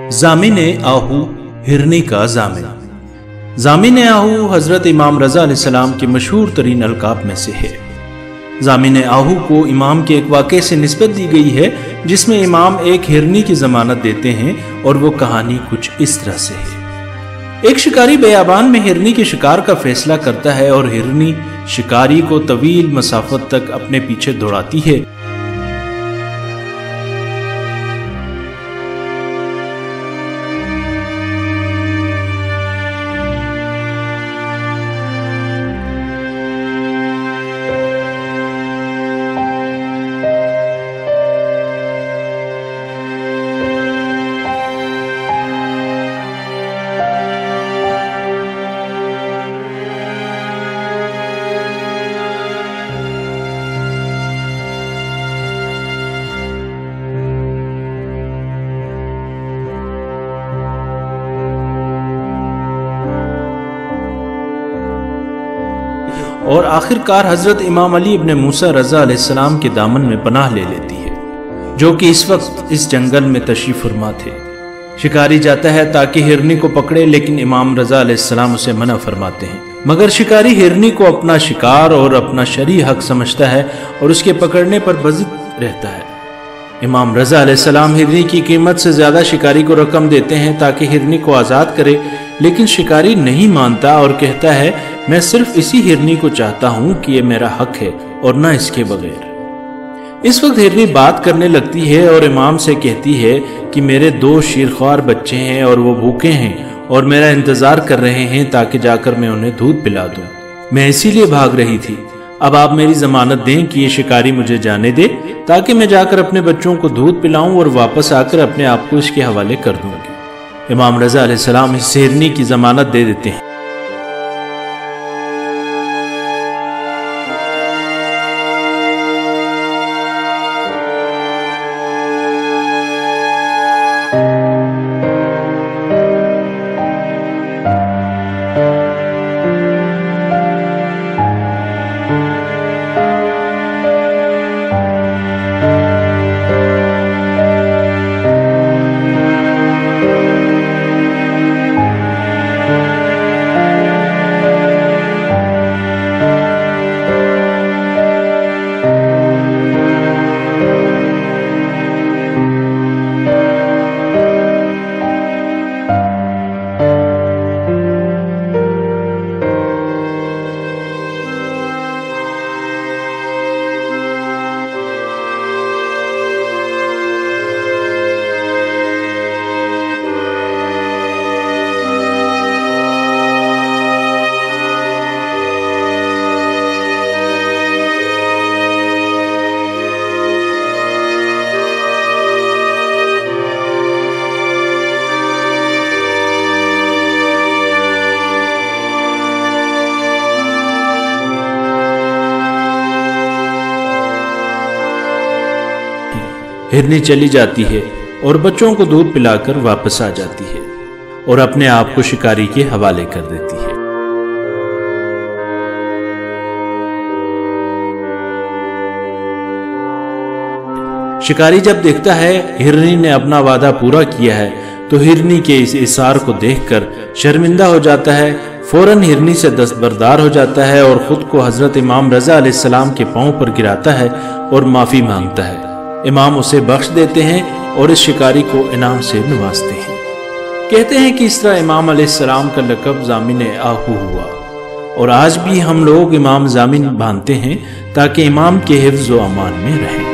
ज़ामिन आहू हिरनी का ज़ामिन। ज़ामिन आहू हज़रत इमाम रज़ा अलैहिस्सलाम के मशहूर तरीन अलकाब में से है। ज़ामिन आहू को इमाम के एक वाक़े से निस्बत दी गई है जिसमें इमाम एक हिरनी की ज़मानत देते हैं और वो कहानी कुछ इस तरह से है। एक शिकारी बेयाबान में हिरनी के शिकार का फैसला करता है और हिरनी शिकारी को तवील मसाफत तक अपने पीछे दौड़ाती है। और आखिरकार हजरत इमाम अली इब्न मूसा रज़ा अलैहिस्सलाम के दामन में पनाह ले लेती है, जो कि इस वक्त इस जंगल में तशरीफ फरमा थे। शिकारी जाता है ताकि हिरनी को पकड़े, लेकिन इमाम रज़ा अलैहिस्सलाम उसे मना फरमाते हैं। मगर शिकारी हिरनी को अपना शिकार और अपना शरई हक समझता है और उसके पकड़ने पर बज़िद रहता है। इमाम रज़ा अलैहिस्सलाम हिरनी की कीमत से ज्यादा शिकारी को रकम देते हैं ताकि हिरनी को आज़ाद करे, लेकिन शिकारी नहीं मानता और कहता है, मैं सिर्फ इसी हिरनी को चाहता हूं कि ये मेरा हक है और ना इसके बगैर। इस वक्त हिरनी बात करने लगती है और इमाम से कहती है कि मेरे 2 शीरख्वार बच्चे हैं और वो भूखे हैं और मेरा इंतजार कर रहे हैं ताकि जाकर मैं उन्हें दूध पिला दूं। मैं इसीलिए भाग रही थी। अब आप मेरी जमानत दें कि ये शिकारी मुझे जाने दे ताकि मैं जाकर अपने बच्चों को दूध पिलाऊं और वापस आकर अपने आप को इसके हवाले कर दूंगी। इमाम रज़ा अलैहिस्सलाम इस हिरनी की जमानत दे देते हैं। हिरनी चली जाती है और बच्चों को दूध पिलाकर वापस आ जाती है और अपने आप को शिकारी के हवाले कर देती है। शिकारी जब देखता है हिरनी ने अपना वादा पूरा किया है तो हिरनी के इस इसार को देखकर शर्मिंदा हो जाता है। फौरन हिरनी से दस्तबरदार हो जाता है और खुद को हजरत इमाम रज़ा अलैहिस्सलाम के पांव पर गिराता है और माफी मांगता है। इमाम उसे बख्श देते हैं और इस शिकारी को इनाम से नवाजते हैं। कहते हैं कि इस तरह इमाम अलैहिस्सलाम का लक़ब ज़ामिन आहू हुआ और आज भी हम लोग इमाम ज़ामिन बांधते हैं ताकि इमाम के हिफ्ज़ व अमान में रहें।